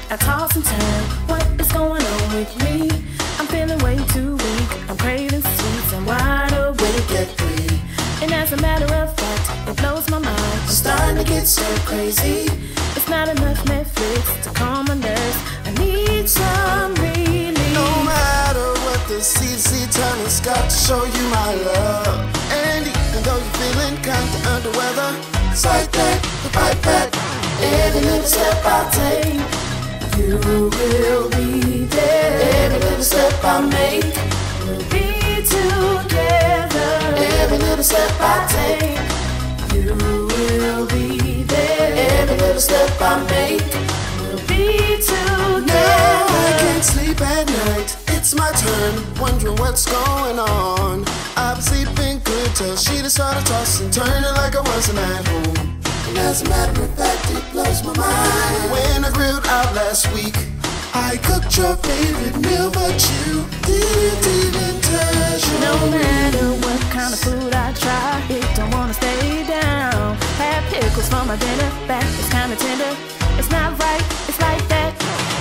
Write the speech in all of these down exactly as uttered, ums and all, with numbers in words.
I toss and turn. What is going on with me? I'm feeling way too weak. I'm craving sweets and wide awake at three. And as a matter of fact, it blows my mind. I'm starting to get so crazy. It's not enough Netflix to calm my nerves. I need some relief. No matter what the C D C telling us, got to show you my love. And even though you're feeling kinda under weather, it's like that, the pipe back. Every little step I take, you will be there. Every little step I make, We'll be together. every little step I take, You will be there. every little step I make. We'll be together. Now I can't sleep at night. It's my turn, wondering what's going on. I've been sleeping good till she just started tossing, turning like I wasn't at home. And as a matter of fact, it blows my mind. When I grilled out last week, I cooked your favorite meal, but you didn't even touch it. No matter what kind of food I try, it don't wanna stay down. Had pickles for my dinner, back is kinda tender. It's not right, it's like that.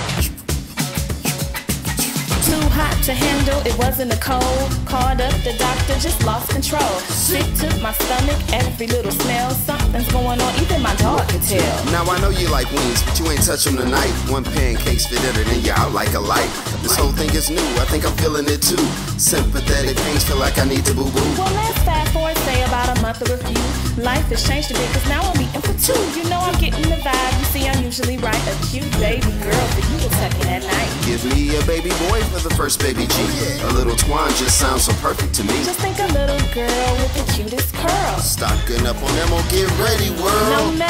Too hot to handle, it wasn't a cold. Called up the doctor, just lost control. Sick to my stomach, every little smell. Something's going on, even my dog can tell. Now I know you like wings, but you ain't touch them tonight. One pancake's fit in it and you're out like a light. This whole thing is new, I think I'm feeling it too. Sympathetic pains, feel like I need to boo-boo. Well, let's fast forward, say about a month or a few. Life has changed a bit, cause now I'm eating for two. You know I'm getting the vibe, you see I'm usually right. A cute baby girl for you to tuck in at night. Give me a baby boy for the first baby G. A little Twan just sounds so perfect to me. Just think a little girl with the cutest curls. Stocking up on them, oh get ready world. No